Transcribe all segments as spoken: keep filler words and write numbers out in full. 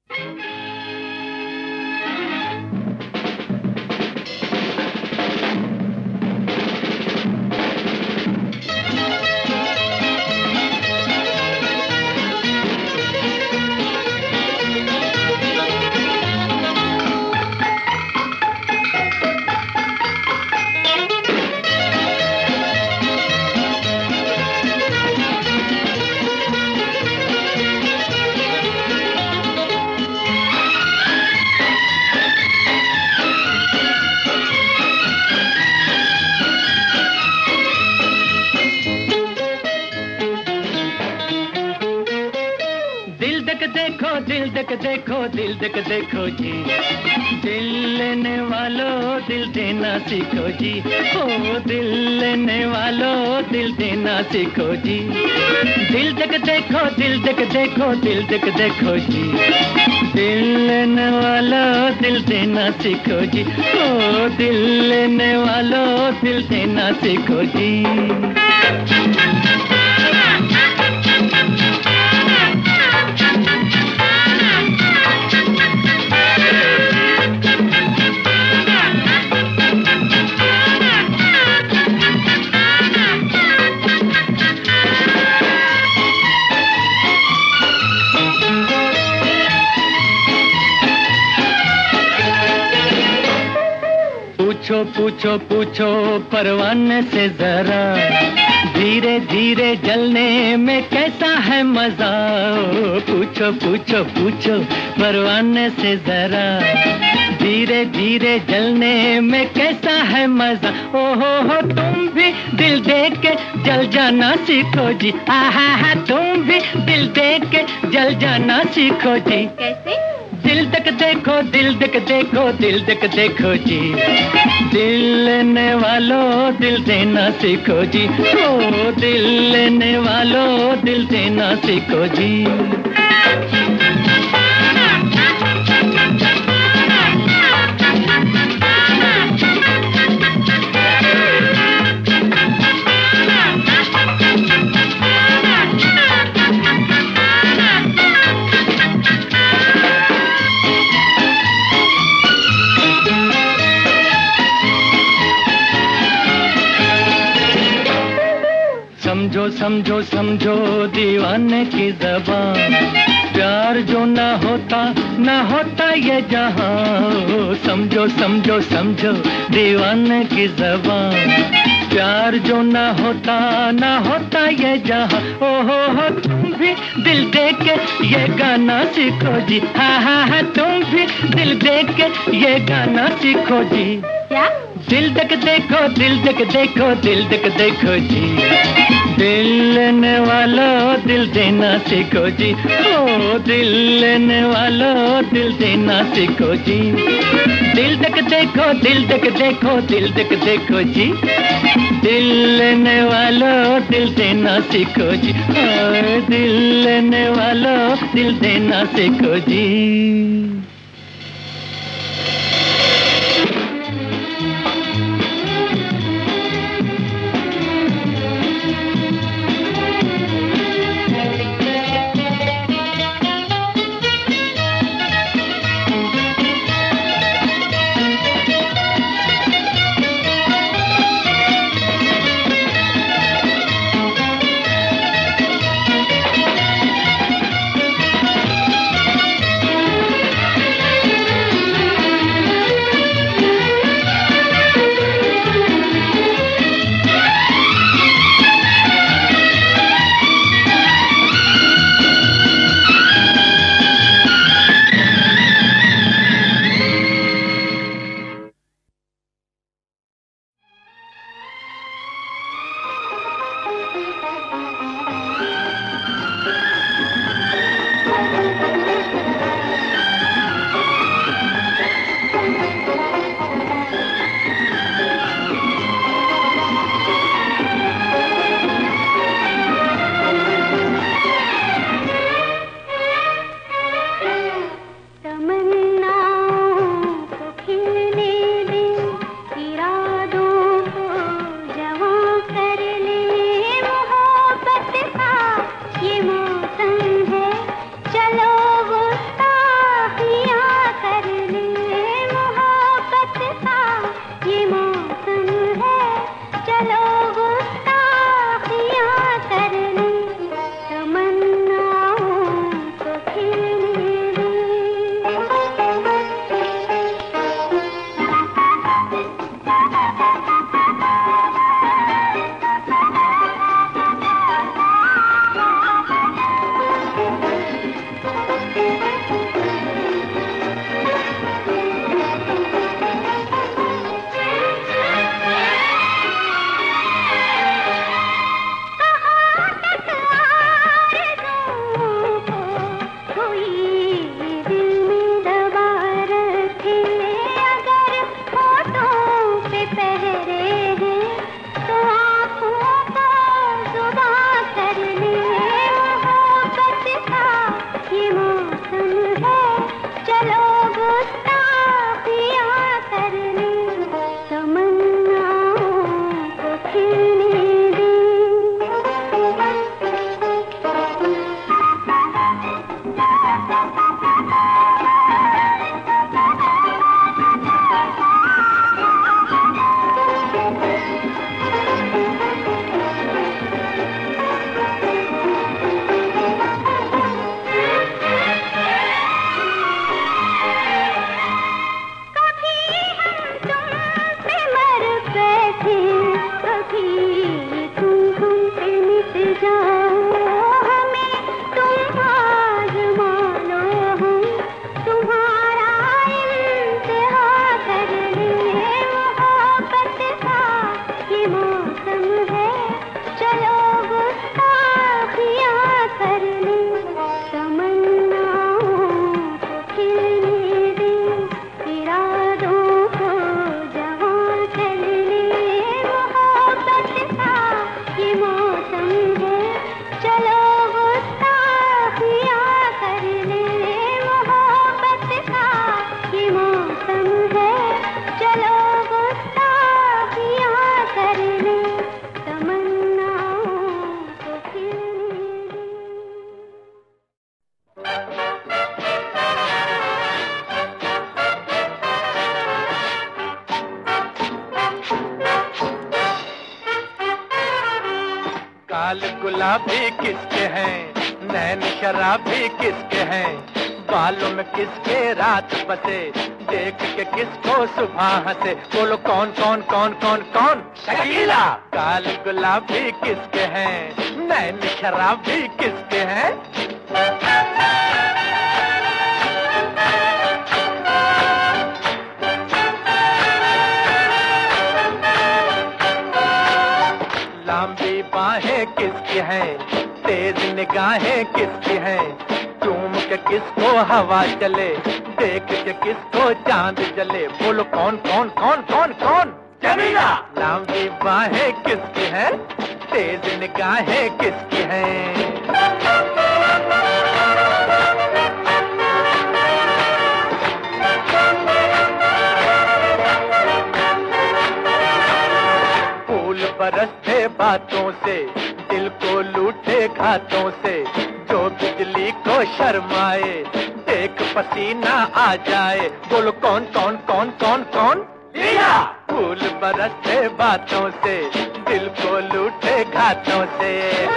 देखो दिल देख देखो दिल देख देखो जी, दिल लेने वालों दिल देना सीखो जी। ओ दिल लेने वालों दिल देना सीखो जी। दिल देख देखो दिल देख देखो दिल देख देखो जी, दिल लेने वालों दिल देना सीखो जी। ओ दिल लेने वालों दिल देना सीखो जी। पूछो पूछो पूछो परवाने से जरा, धीरे धीरे जलने में कैसा है मजा। पूछो पूछो पूछो परवाने से जरा, धीरे धीरे जलने में कैसा है मजा। ओ हो हो तुम भी दिल दे के जल जाना सीखो जी। आहा हा तुम भी दिल दे के जल जाना सीखो जी। कैसे? दिल तक देखो दिल तक देखो दिल तक देखो जी, दिल लेने वालों दिल देना सीखो जी। ओ दिल लेने वालों दिल देना सीखो जी। समझो समझो समझो दीवाने की ज़बान, प्यार जो ना होता ना होता ये जहां। समझो समझो समझो दीवाने की ज़बान, प्यार जो ना होता ना होता ये जहां। ओ हो हो तुम भी दिल दे के ये गाना सीखो जी। हा हा हा तुम भी दिल दे के ये गाना सीखो जी। क्या? दिल तक देखो दिल तक देखो दिल तक देखो जी, दिल लेने वालों दिल देना सीखो जी। ओ दिल लेने वालों दिल देना सीखो जी। दिल तक देखो दिल तक देखो दिल तक देखो जी, दिल लेने वालों दिल देना सीखो जी। ओ दिल लेने वालों दिल देना सीखो जी। लाल गुलाबी किसके हैं, नैन शराबी किसके हैं, बालों में किसके रात बसे, देख के किसको सुबह हंसे, बोलो कौन कौन कौन कौन कौन? शकीला। काल गुलाबी किसके हैं, नैन शराबी किसके हैं? लंबी बाहें किसकी हैं, तेज निगाहें किसकी हैं, चूम के किसको हवा चले, देख के किसको चांद जले, बोलो कौन कौन कौन कौन कौन? जमीला। लंबी बाहें किसकी हैं, तेज निगाहें किसकी हैं? बरसते बातों से, दिल को लूटे घातों से, जो बिजली को शर्माए, देख पसीना आ जाए, बोलो कौन कौन कौन कौन कौन? लिया। फूल बरसते बातों से, दिल को लूटे घातों से।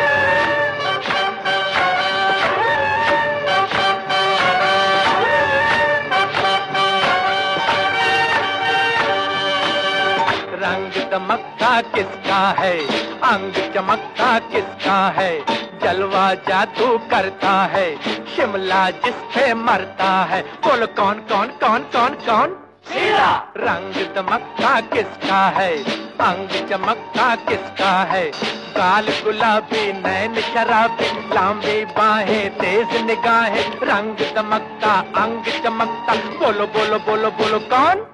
रंग दमकता किसका है, अंग चमकता किसका है, जलवा जादू करता है, शिमला जिस पे मरता है, बोलो कौन कौन कौन कौन कौन? शीला। रंग दमकता किसका है, अंग चमकता किसका है, गाल गुलाबी नैन शराबी, लंबी बाहें तेज निगाहें, रंग दमकता अंग चमकता, बोलो बोलो बोलो बोलो कौन?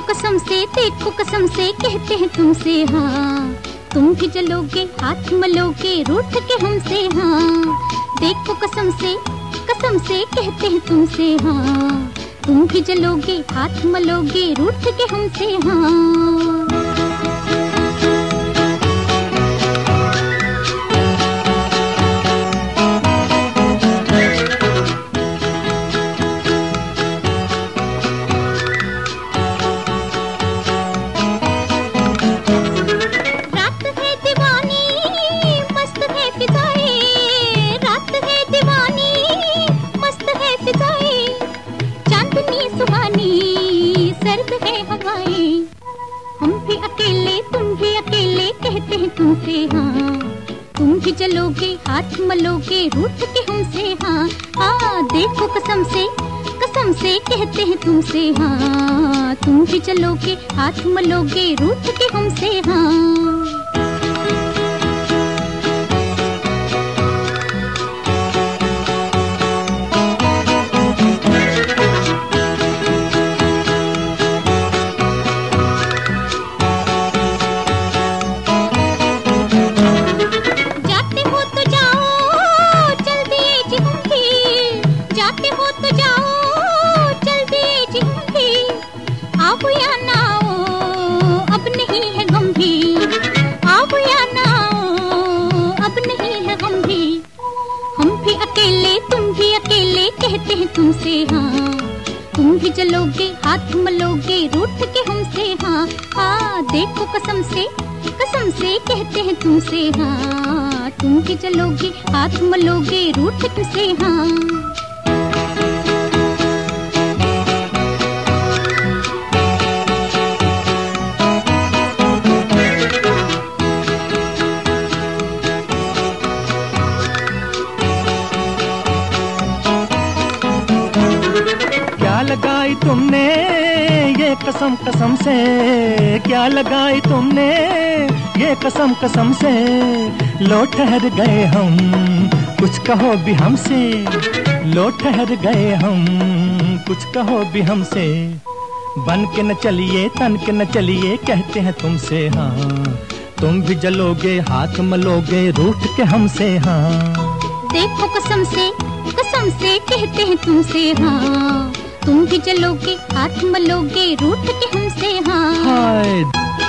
कसम से, देखो कसम से, कहते हैं तुमसे हाँ, तुम भी जलोगे, हाथ मलोगे, रूठ के हमसे हाँ। देखो कसम से, कसम से, कहते हैं तुमसे हाँ, तुम भी जलोगे, हाथ मलोगे, रूठ के हमसे हाँ। तुमसे हाँ, तुम भी जलोगे, हाथ मलोगे, रूठ के हमसे हाँ। हाँ देखो कसम से, कसम से, कहते हैं तुमसे हाँ, तुम भी जलोगे, हाथ मलोगे, रूठ के हमसे हाँ। तुमसे हाँ, तुम भी जलोगे, हाथ मलोगे, रूठ के हमसे हाँ। हाँ देखो कसम से, कसम से, कहते हैं तुमसे हाँ, तुम भी जलोगे, हाथ मलोगे, रूठ के हमसे हाँ। लगाई तुमने ये कसम कसम से, क्या लगाई तुमने ये कसम कसम से, लो ठहर गए हम, कुछ कहो भी हमसे, लो ठहर गए हम, कुछ कहो भी हमसे। बन के न चलिए, तन के न चलिए, कहते हैं तुमसे हाँ, तुम भी जलोगे, हाथ मलोगे, रूठ के हमसे हाँ। देखो कसम से, कसम से, कहते हैं तुमसे हाँ, तुम भी जलोगे, हाथ मलोगे, रूठ के हमसे हाँ। हाय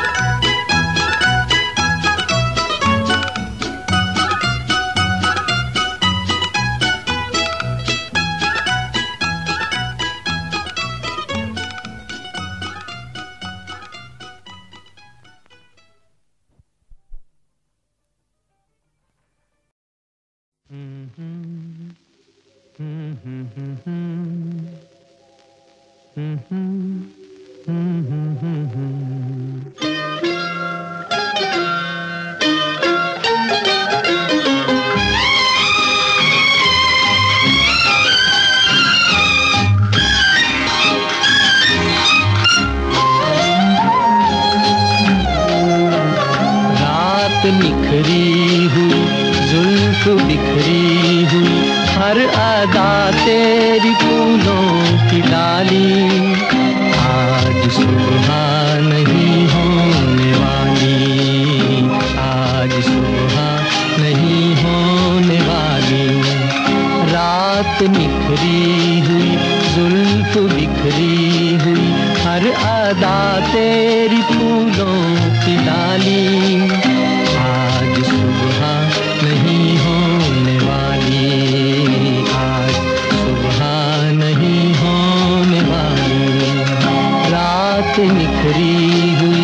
निखरी हुई, जुल्फ बिखरी हुई, हर अदा तेरी फूलों की डाली, आज सुबह नहीं होने वाली, आज सुबह नहीं होने वाली। रात निखरी हुई, जुल्फ बिखरी हुई, हर अदा तेरी फूलों की डाली, आज सुबह नहीं होने वाली, आज सुबह नहीं होने वाली। रात निखरी हुई।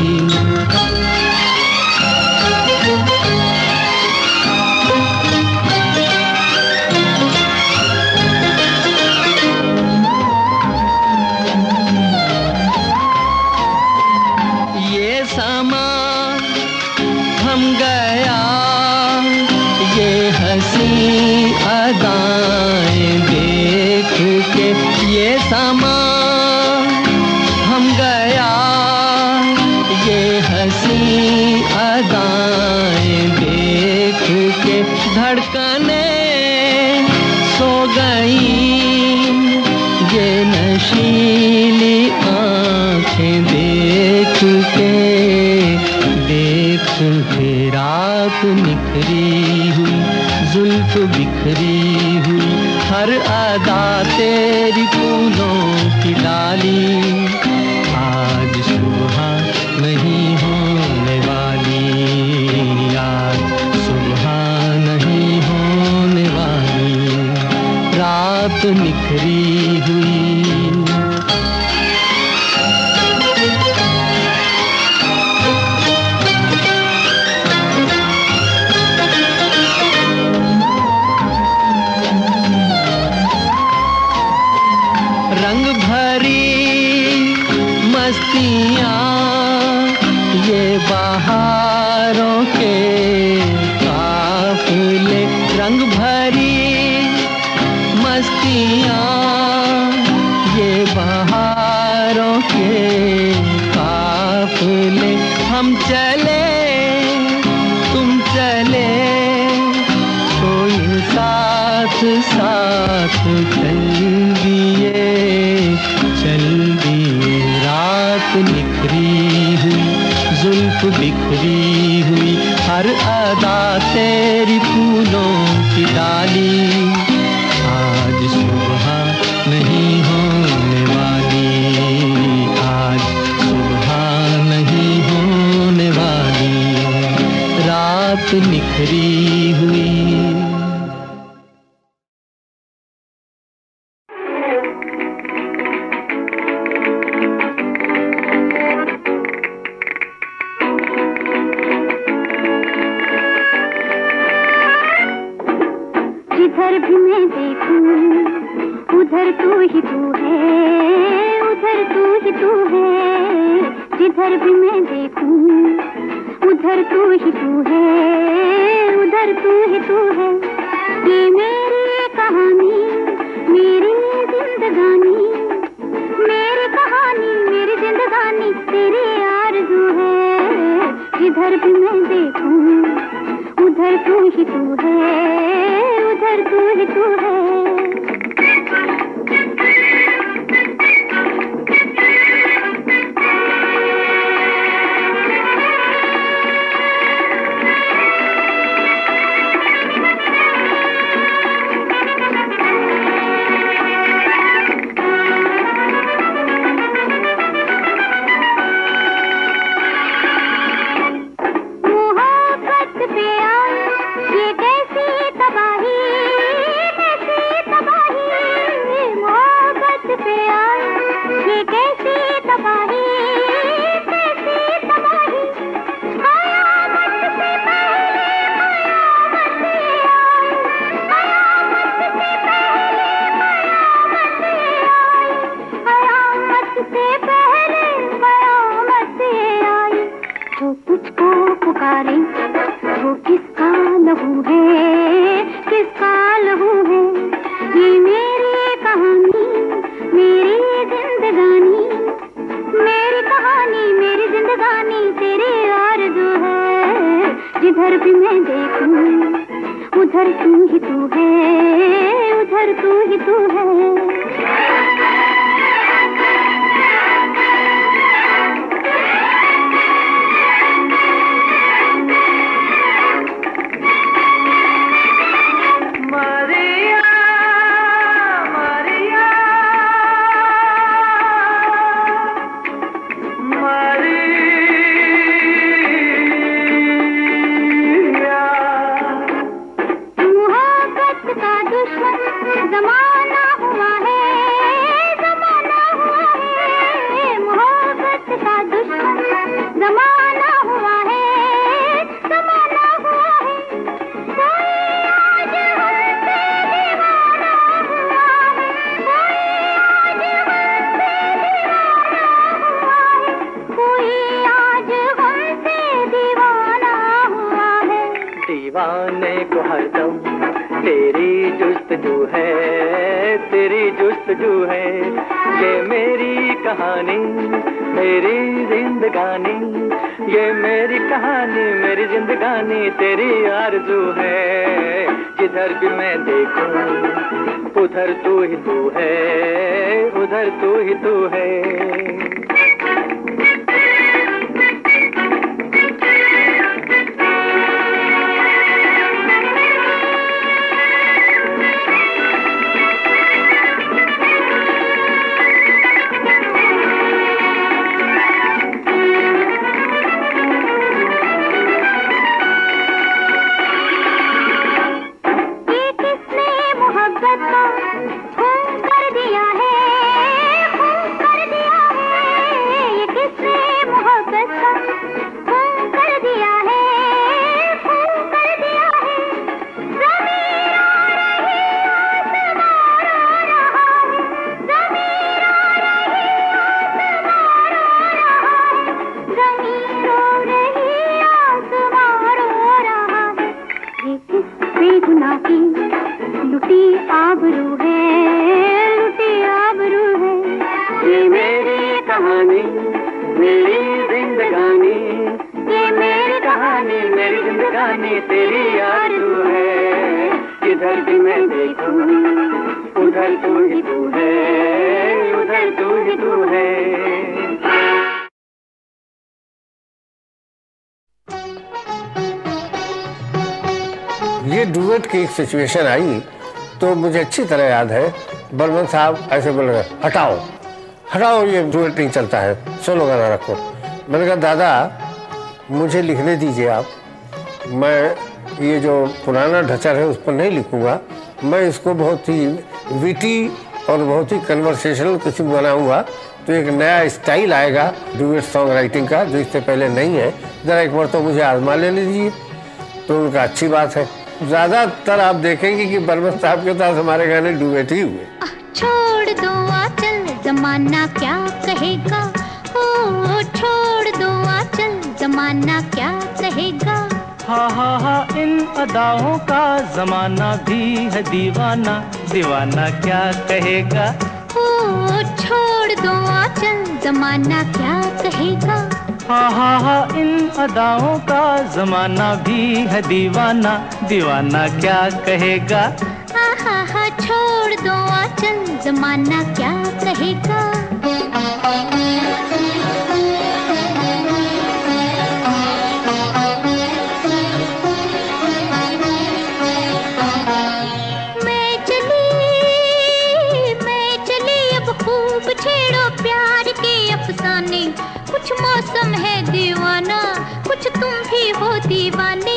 ये समा थम गया, ये हंसी अदाएं देख के, ये समा थम गया, ये हंसी अदाएं देख के, धड़कने सो गई, ये नशीली आंखें रात निखरी हुई, जुल्फ बिखरी हुई, हर अदा तेरी फूलों की डाली, आज सुबह नहीं होने वाली, आज सुबह नहीं होने वाली, रात निखरी हुई। रंग भरी मस्तियाँ ये बहारों के काफिले, रंग भरी मस्तियाँ ये बहारों के काफिले, हम चले तुम चले कोई साथ साथ चल दिए चल दिए, रात निखरी हुई, जुल्फ बिखरी हुई, हर अदा तेरी फूलों की डाली, आज सुबह नहीं होने वाली, आज सुबह नहीं होने वाली, रात निखरी हुई। जिधर भी मैं देखूं उधर तू ही तू है, उधर तू ही तू है, जिधर भी मैं देखूं उधर तू ही तू है, उधर तू ही तू है, ये मेरी कहानी मेरी जिंदगानी, मेरी कहानी मेरी जिंदगानी तेरी आरज़ू है, जिधर भी मैं देखूं उधर तू ही तू है, उधर तू ही तू है। जिधर भी मैं देखूं उधर तू ही तू है, उधर तू ही तू है। दीवाने को हरदम तेरी जुस्तजू है, तेरी जुस्तजू है, ये मेरी कहानी मेरी जिंदगानी, ये मेरी कहानी मेरी जिंदगानी तेरी आरज़ू है। जिधर भी मैं देखूं उधर तू ही तू है, उधर तू ही तू है। जाने तेरी आरज़ू है, इधर भी मैं देखूं उधर तू ही तू है, उधर तू ही तू है। ये डुएट की एक सिचुएशन आई तो मुझे अच्छी तरह याद है, बर्मन साहब ऐसे बोल रहे हटाओ हटाओ ये डुएट नहीं चलता है, सोलो गाना रखो। मैंने कहा दादा मुझे लिखने दीजिए आप, मैं ये जो पुराना ढचर है उस पर नहीं लिखूंगा, मैं इसको बहुत ही विटी और बहुत ही कन्वर्सेशनल किस्म बनाऊंगा, तो एक नया स्टाइल आएगा डुएट सॉन्ग राइटिंग का जो इससे पहले नहीं है, ज़रा एक बार तो मुझे आजमा ले लीजिए। तो उनका अच्छी बात है। ज़्यादातर आप देखेंगे कि बर्मन साहब के साथ हमारे गाने डुएट ही हुए। छोड़ दो आंचल जमाना क्या कहेगा, ओ छोड़ दो आंचल जमाना क्या कहेगा। हा हा हा इन अदाओं का जमाना भी है दीवाना, दीवाना क्या कहेगा। ओ छोड़ दो आंचल जमाना क्या कहेगा। हा हा हा इन अदाओं का जमाना भी है दीवाना, दीवाना क्या कहेगा। हा हा हा छोड़ दो आंचल जमाना क्या कहेगा। मैं चली मैं चली अब खूब छेड़ो प्यार के अफसाने, कुछ मौसम है दीवाना कुछ तुम भी हो दीवाने।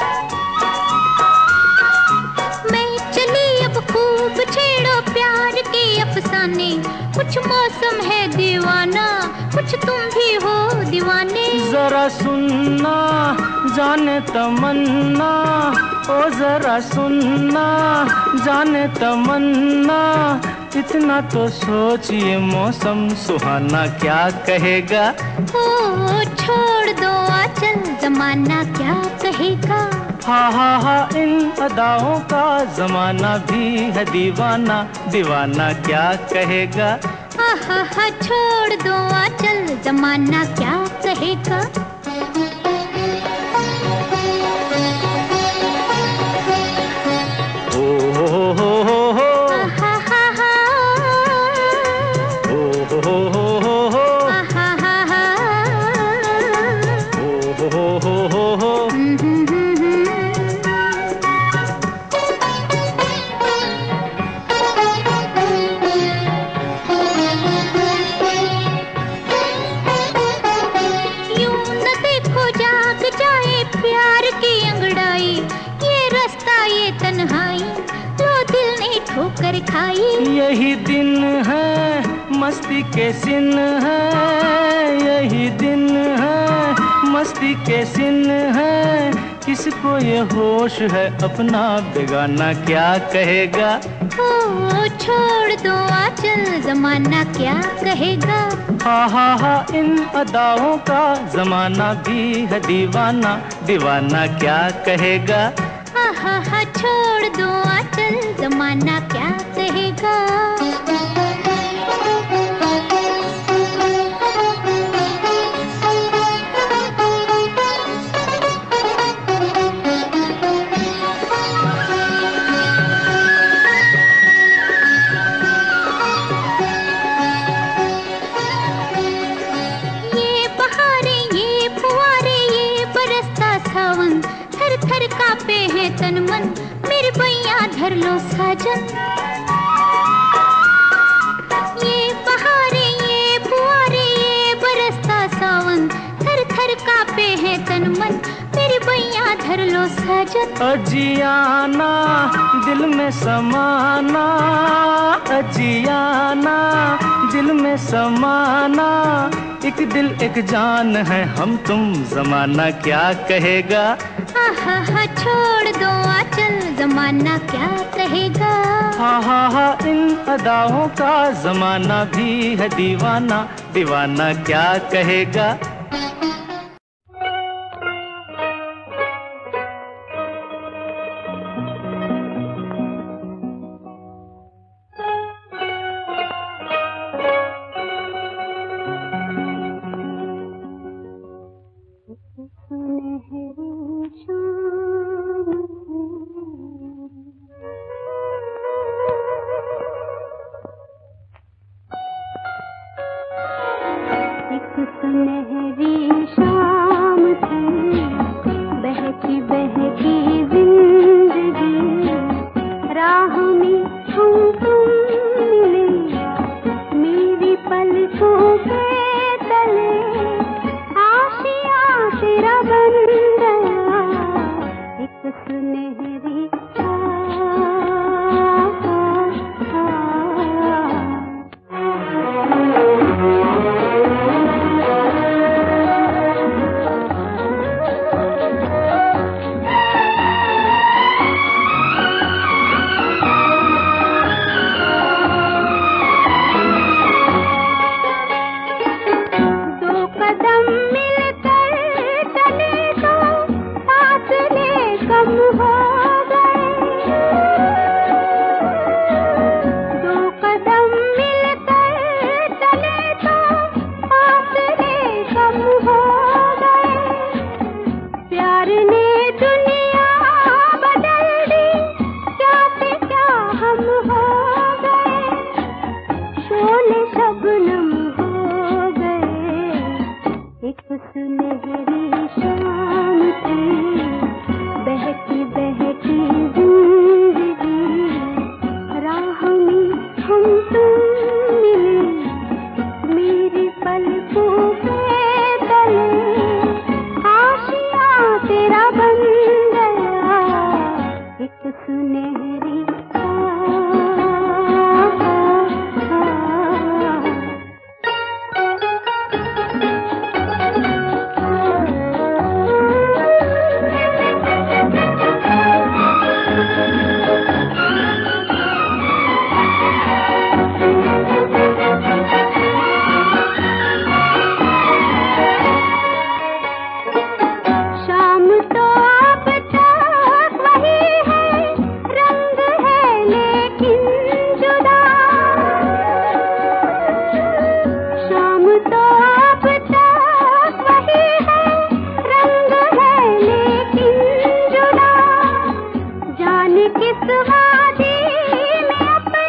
मैं चली अब खूब छेड़ो प्यार के अफसाने, कुछ मौसम है दीवाना कुछ तुम भी हो दीवाने। जरा सुनना जाने तमन्ना, ओ जरा सुनना जाने तमन्ना, इतना तो सोचिए मौसम सुहाना क्या कहेगा। ओ छोड़ दो आंचल जमाना क्या कहेगा। हा हा हा इन अदाओं का जमाना भी है दीवाना, दीवाना क्या कहेगा। हा हा हा छोड़ दो आंचल जमाना क्या कहेगा। ओ हो हो हो हो हा हा हा ओ हो हो हो हो हा हा हा ओ हो हो हो हो। यूं न देखो जाग जाए प्यार की अंगड़ाई, ये रास्ता ये तन्हाई लो दिल ने ठोकर खाई। यही दिन है मस्ती के सिन है, यही दिन है मस्ती के सिन है, किसको ये होश है अपना बेगाना क्या कहेगा। ओ छोड़ दो आंचल जमाना क्या कहेगा। हा हा हा इन अदाओं का जमाना भी है दीवाना, दीवाना क्या कहेगा। हा हा हा छोड़ दो आंचल जमाना क्या कहेगा। ये बहारें ये फुवारे ये बरसता सावन, थर थर कांपे है तन मन मेरे बैया धर लो साजन। ये बहारें ये फुवारे ये बरसता सावन, थर थर कांपे है तन मन मेरे बैया धर लो साजन। अजियाना दिल में समाना, अजियाना दिल में समाना, एक दिल एक जान है हम तुम जमाना क्या कहेगा। हा हा हा छोड़ दो आंचल जमाना क्या कहेगा। हा हा हा इन अदाओं का जमाना भी है दीवाना, दीवाना क्या कहेगा। सुनहरी शाम एक सुनहरी शाम थी, बहकी बहकी जिंदगी, राह में हम तुम मिले, मेरी पलकों के तले आशियाँ तेरा बन गया, एक सुनहरी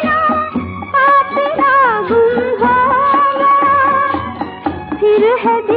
है